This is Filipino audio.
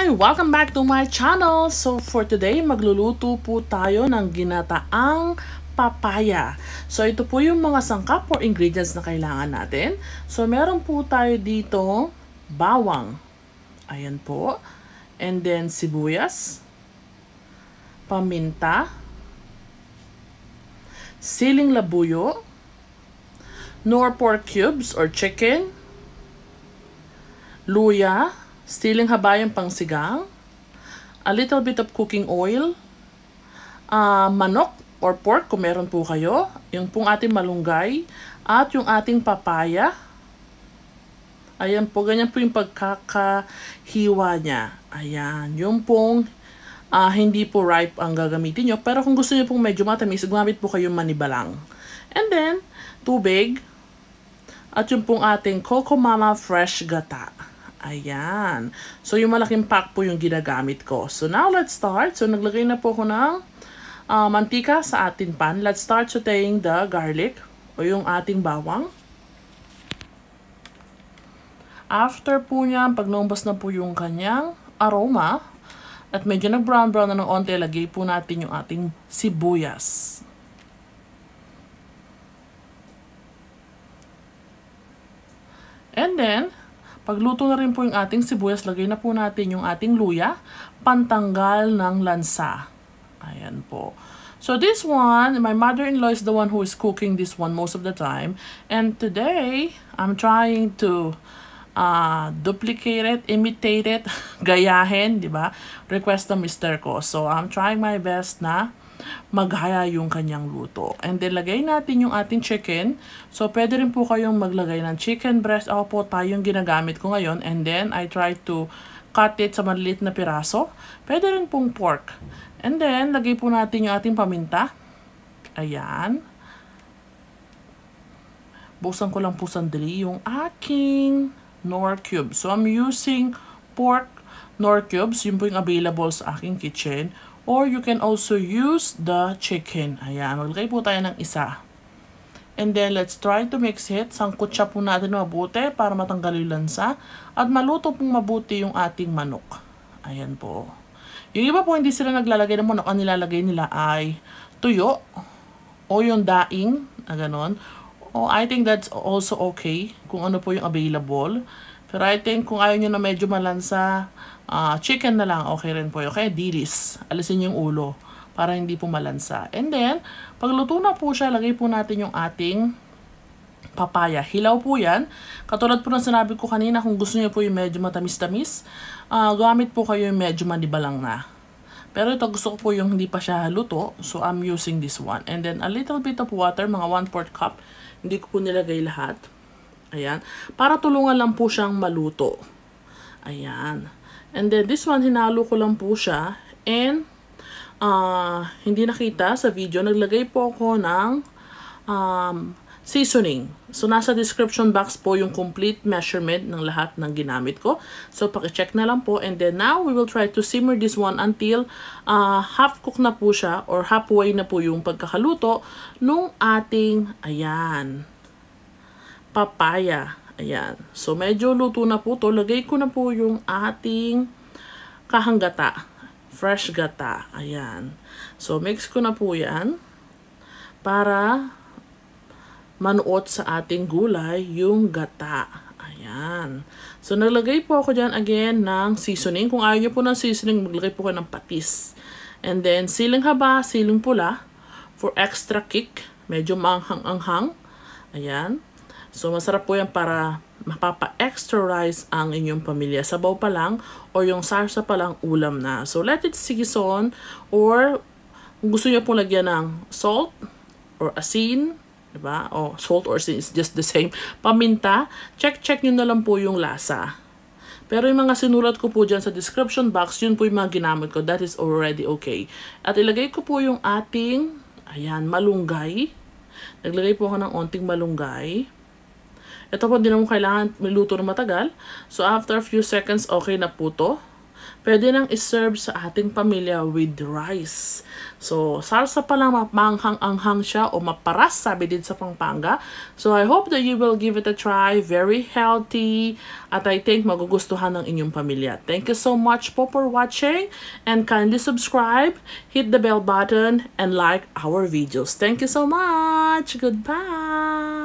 Hi! Welcome back to my channel! So for today, magluluto po tayo ng ginataang papaya. So ito po yung mga sangkap or ingredients na kailangan natin. So meron po tayo dito bawang. Ayan po. And then sibuyas, paminta, siling labuyo, nor pork cubes or chicken, luya, siling habayang pangsigang, a little bit of cooking oil, manok or pork kung meron po kayo, yung pong ating malunggay, at yung ating papaya. Ayan po, ganyan po yung pagkakahiwa niya. Ayan, yung pong hindi po ripe ang gagamitin nyo. Pero kung gusto nyo pong medyo matamis, gumamit po kayong manibalang. And then, tubig, at yung pong ating Coco Mama Fresh Gata. Ayan. So, yung malaking pack po yung ginagamit ko. So, now let's start. So, naglagay na po ako ng mantika sa ating pan. Let's start sauteing the garlic o yung ating bawang. After po niyan, pag naumbas na po yung kanyang aroma at medyo nag-brown-brown na ng onte, lagay po natin yung ating sibuyas. And then, pagluto na rin po yung ating sibuyas, lagay na po natin yung ating luya, pantanggal ng lansa. Ayan po. So this one, my mother-in-law is the one who is cooking this one most of the time. And today, I'm trying to duplicate it, imitate it, gayahin, di ba? Request ng mister ko. So I'm trying my best na maghaya yung kanyang luto. And then, lagay natin yung ating chicken. So, pwede rin po kayong maglagay ng chicken breast. Ako po tayong ginagamit ko ngayon. And then, I try to cut it sa maliit na piraso. Pwede rin pong pork. And then, lagay po natin yung ating paminta. Ayan. Buksan ko lang po sandali yung aking Knorr cubes. So, I'm using pork Knorr cubes. Yun po yung available sa aking kitchen. Or you can also use the chicken. Ayan, maglagay po tayo ng isa. And then, let's try to mix it. Sangkot siya po natin mabuti para matanggal yung lansa. At maluto pong mabuti yung ating manok. Ayan po. Yung iba po, hindi sila naglalagay ng manok. Ang nilalagay nila ay tuyo. O yung daing, na ganon. O I think that's also okay kung ano po yung available. Pero I think kung ayaw nyo na medyo malansa, chicken na lang, okay rin po yun. Kaya dilis, alisin yung ulo para hindi po malansa. And then, pagluto na po siya, lagay po natin yung ating papaya. Hilaw po yan. Katulad po ng sinabi ko kanina, kung gusto niyo po yung medyo matamis-tamis, gamit po kayo yung medyo manibalang na. Pero ito, gusto ko po yung hindi pa siya luto, so I'm using this one. And then, a little bit of water, mga 1/4 cup. Hindi ko po nilagay lahat. Ayan. Para tulungan lang po siyang maluto. Ayan. And then, this one, hinalo ko lang po siya. And, hindi nakita sa video, naglagay po ako ng seasoning. So, nasa description box po yung complete measurement ng lahat ng ginamit ko. So, pakicheck na lang po. And then, now, we will try to simmer this one until half cook na po siya or halfway na po yung pagkakaluto nung ating, ayan, papaya. Ayan. So, medyo luto na po to. Lagay ko na po yung ating kahanggata. Fresh gata. Ayan. So, mix ko na po yan para manuot sa ating gulay yung gata. Ayan. So, naglagay po ako dyan again ng seasoning. Kung ayaw nyo po ng seasoning, maglagay po kayo ng patis. And then, siling haba, siling pula for extra kick. Medyo manghang-anghang. Ayan. So, masarap po yan para mapapa-extra rice ang inyong pamilya. Sabaw pa lang o yung sarsa pa lang ulam na. So, let it season or kung gusto nyo pong lagyan ng salt or asin, diba? O salt or asin is just the same. Paminta, check nyo na lang po yung lasa. Pero yung mga sinulat ko po dyan sa description box, yun po yung mga ginamit ko. That is already okay. At ilagay ko po yung ating, ayan, malunggay. Naglagay po ako ng onting malunggay. Ito po, hindi naman kailangan maluto na matagal. So, after a few seconds, okay na po to. pwede nang iserve sa ating pamilya with rice. So, salsa pa lang mapanghang-anghang siya o maparas, sabi din sa Pampanga. So, I hope that you will give it a try. Very healthy. At I think magugustuhan ng inyong pamilya. Thank you so much po for watching. And kindly subscribe, hit the bell button, and like our videos. Thank you so much. Goodbye.